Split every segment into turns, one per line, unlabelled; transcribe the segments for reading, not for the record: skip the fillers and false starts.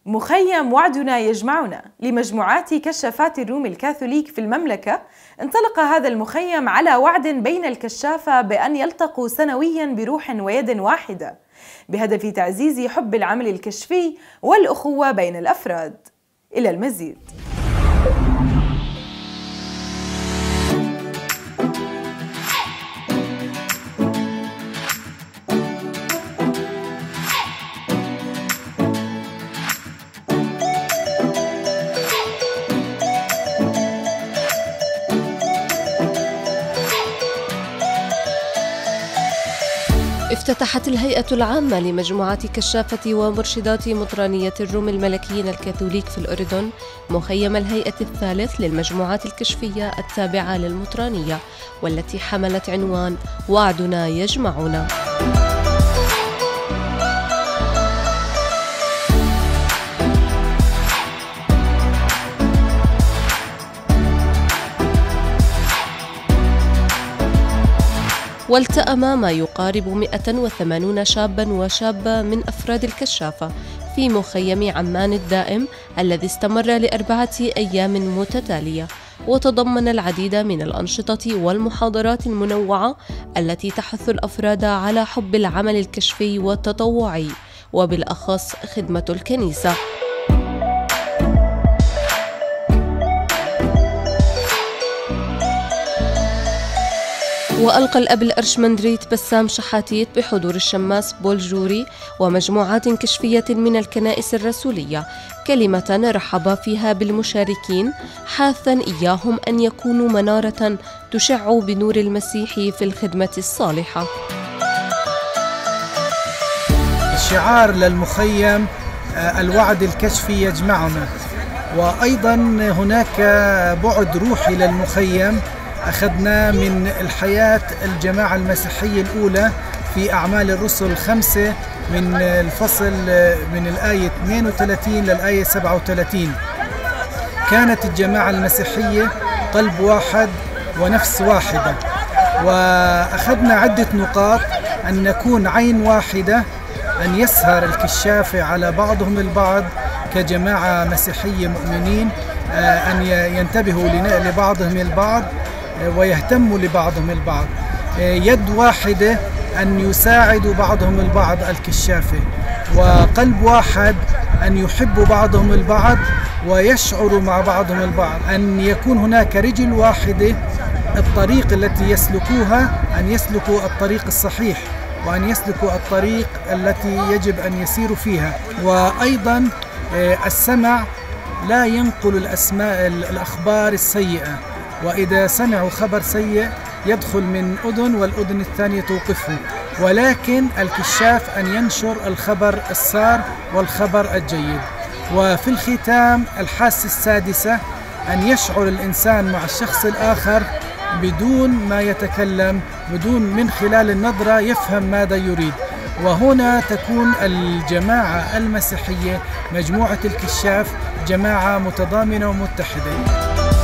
مخيم وعدنا يجمعنا لمجموعات كشافات الروم الكاثوليك في المملكة. انطلق هذا المخيم على وعد بين الكشافة بأن يلتقوا سنويا بروح ويد واحدة بهدف تعزيز حب العمل الكشفي والأخوة بين الأفراد. إلى المزيد.
افتتحت الهيئة العامة لمجموعات كشافة ومرشدات مطرانية الروم الملكيين الكاثوليك في الأردن مخيم الهيئة الثالث للمجموعات الكشفية التابعة للمطرانية، والتي حملت عنوان وعدنا يجمعنا. والتأم ما يقارب 180 شابا وشابة من أفراد الكشافة في مخيم عمان الدائم الذي استمر ل4 أيام متتالية، وتضمن العديد من الأنشطة والمحاضرات المنوعة التي تحث الأفراد على حب العمل الكشفي والتطوعي، وبالأخص خدمة الكنيسة. وألقى الأب الأرشمندريت بسام شحاتيت بحضور الشماس بول جوري ومجموعات كشفية من الكنائس الرسولية كلمة رحب فيها بالمشاركين، حاثا إياهم أن يكونوا منارة تشع بنور المسيح في الخدمة الصالحة.
الشعار للمخيم الوعد الكشفي يجمعنا، وأيضا هناك بعد روحي للمخيم أخذنا من الحياة الجماعة المسيحية الأولى في أعمال الرسل 5 من الفصل من الآية 32 للآية 37. كانت الجماعة المسيحية قلب واحد ونفس واحدة، وأخذنا عدة نقاط: أن نكون عين واحدة، أن يسهر الكشافة على بعضهم البعض كجماعة مسيحية مؤمنين، أن ينتبهوا لبعضهم البعض ويهتموا لبعضهم البعض، يد واحدة أن يساعدوا بعضهم البعض الكشافة، وقلب واحد أن يحبوا بعضهم البعض ويشعروا مع بعضهم البعض، أن يكون هناك رجل واحدة، الطريق التي يسلكوها أن يسلكوا الطريق الصحيح، وأن يسلكوا الطريق التي يجب أن يسيروا فيها. وأيضا السمع لا ينقل الأخبار السيئة، وإذا سمعوا خبر سيء يدخل من أذن والأذن الثانية توقفه، ولكن الكشاف أن ينشر الخبر السار والخبر الجيد. وفي الختام الحاسة السادسة أن يشعر الإنسان مع الشخص الآخر بدون ما يتكلم، بدون من خلال النظرة يفهم ماذا يريد. وهنا تكون الجماعة المسيحية مجموعة الكشاف جماعة متضامنة ومتحدة.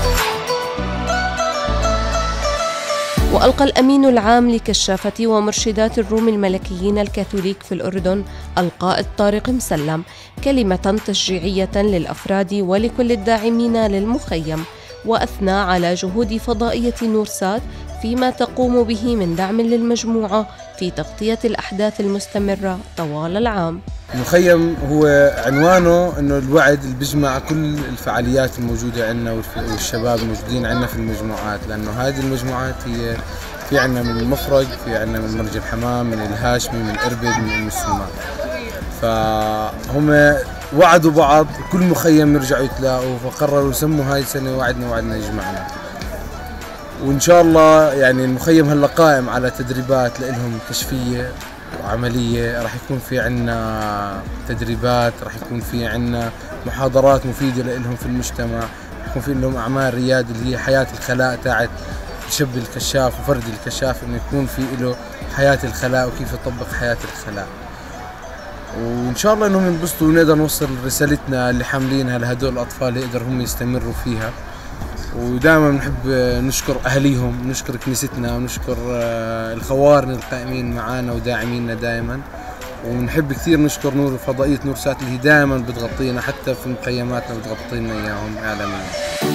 وألقى الأمين العام لكشافة ومرشدات الروم الملكيين الكاثوليك في الأردن القائد طارق مسلم كلمة تشجيعية للأفراد ولكل الداعمين للمخيم، وأثنى على جهود فضائية نورسات فيما تقوم به من دعم للمجموعة في تغطية الأحداث المستمرة طوال العام.
المخيم هو عنوانه انه الوعد اللي بيجمع كل الفعاليات الموجوده عندنا والشباب الموجودين عندنا في المجموعات، لانه هذه المجموعات هي في عندنا من المفرق، في عندنا من مرج الحمام، من الهاشمي، من اربد، من ام السلمان. فهم وعدوا بعض كل مخيم يرجعوا يتلاقوا، فقرروا يسموا هاي السنه وعدنا يجمعنا. وان شاء الله يعني المخيم هلا قائم على تدريبات لهم كشفيه وعملية، راح يكون في عنا تدريبات، راح يكون في عنا محاضرات مفيدة لهم في المجتمع، راح يكون في لهم أعمال ريادة اللي هي حياة الخلاء تاعت شاب الكشاف وفرد الكشاف، إنه يكون في له حياة الخلاء وكيف يطبق حياة الخلاء. وإن شاء الله إنهم ينبسطوا ونقدر نوصل رسالتنا اللي حاملينها لهدول الأطفال يقدروا هم يستمروا فيها. ودائما نحب نشكر أهليهم، نشكر كنيستنا، ونشكر الخوارن القائمين معنا وداعميننا دائما، ونحب كثير نشكر نور فضائية نورسات اللي دائما بتغطينا حتى في مخيماتنا بتغطي لنا اياهم اعلاميا.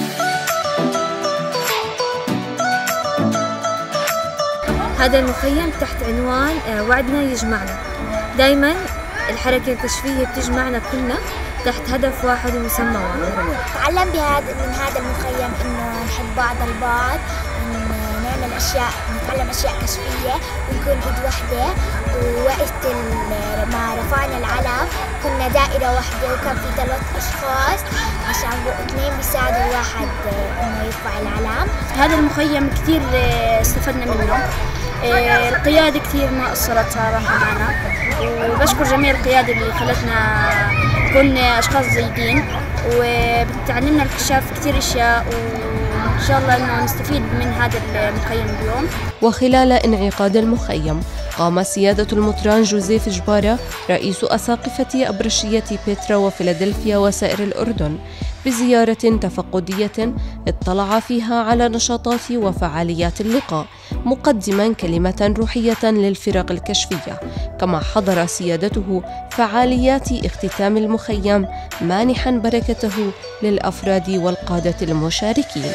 هذا المخيم تحت عنوان وعدنا يجمعنا. دائما الحركة الكشفية بتجمعنا كلنا تحت هدف واحد ومسمى واحد.
تعلم من هذا المخيم إنه نحب بعض البعض، نعمل أشياء، نتعلم أشياء كشفية ونكون إيد واحدة. ووقت ما رفعنا العلم كنا دائرة واحدة وكان في 3 أشخاص عشان 2 بيساعدوا الواحد إنه يرفع العلم.
هذا المخيم كثير استفدنا منه. القيادة كثير ما قصرت صراحة معنا، وبشكر جميع القيادة اللي خلتنا نكون أشخاص جيدين، وبتعلمنا الكشاف كثير أشياء، وإن شاء الله إنه نستفيد من هذا المخيم اليوم.
وخلال انعقاد المخيم قام سيادة المطران جوزيف جبارة رئيس أساقفة أبرشية بيترا وفيلادلفيا وسائر الأردن بزيارة تفقدية اطلع فيها على نشاطات وفعاليات اللقاء، مقدما كلمة روحية للفرق الكشفية. كما حضر سيادته فعاليات اختتام المخيم مانحا بركته للأفراد والقادة المشاركين.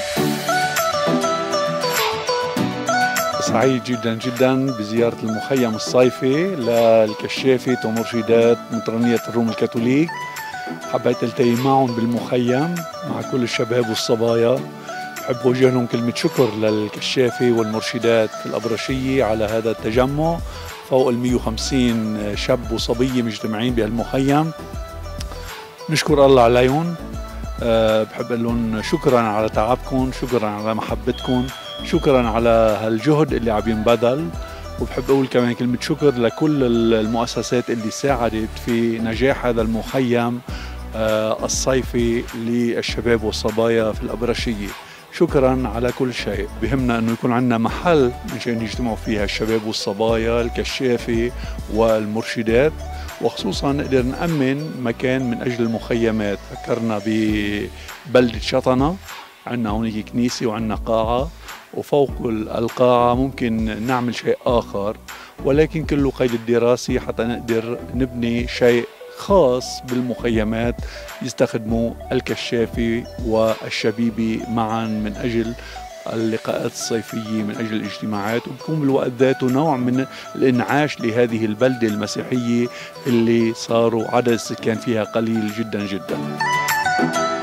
سعيد جدا جدا بزيارة المخيم الصيفي للكشافة ومرشدات مطرانية الروم الكاثوليك. حبيت التقي معهم بالمخيم مع كل الشباب والصبايا. بحب أوجه لهم كلمة شكر للكشافة والمرشدات في الأبرشية على هذا التجمع. فوق 150 شاب وصبية مجتمعين بهالمخيم، نشكر الله عليهم. بحب أقول لهم شكرا على تعبكم، شكرا على محبتكم، شكرا على هالجهد اللي عم ينبذل. وبحب أقول كمان كلمة شكر لكل المؤسسات اللي ساعدت في نجاح هذا المخيم الصيفي للشباب والصبايا في الأبرشية. شكرا على كل شيء. بهمنا أنه يكون عندنا محل مشان يجتمعوا فيها الشباب والصبايا، الكشافة والمرشدات، وخصوصا نقدر نأمن مكان من أجل المخيمات. فكرنا ببلدة شطنة، عندنا هونيك كنيسة وعندنا قاعة، وفوق القاعة ممكن نعمل شيء آخر، ولكن كله قيد الدراسي حتى نقدر نبني شيء خاص بالمخيمات يستخدموا الكشافة والشبيبة معا من أجل اللقاءات الصيفية، من أجل الاجتماعات، وبكون بالوقت ذاته نوع من الإنعاش لهذه البلدة المسيحية اللي صاروا عدد السكان فيها قليل جدا جدا.